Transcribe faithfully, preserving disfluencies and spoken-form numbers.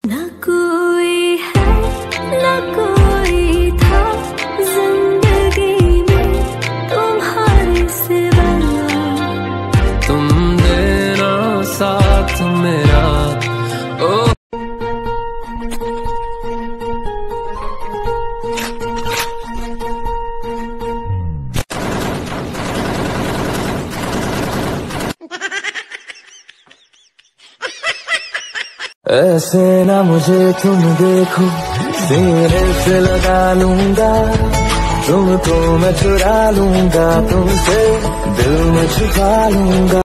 ना कोई है ना कोई था जिंदगी में तुम्हारे सिवा, तुम देना साथ मेरा। ओ ऐसे ना मुझे तुम देखो, सीने से लगा लूंगा तुमको मैं चुरा लूंगा, तुमसे दिल में छुपा लूंगा।